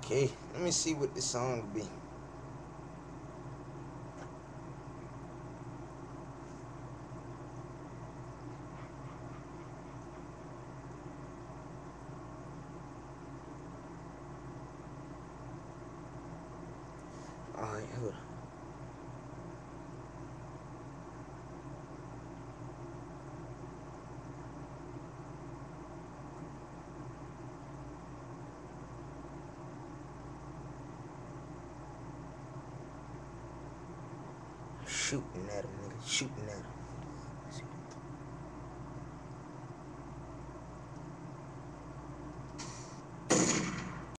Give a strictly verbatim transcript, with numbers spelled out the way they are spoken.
Okay, let me see what the song will be. Alright, hold on. Shooting at him, nigga. Shooting at him.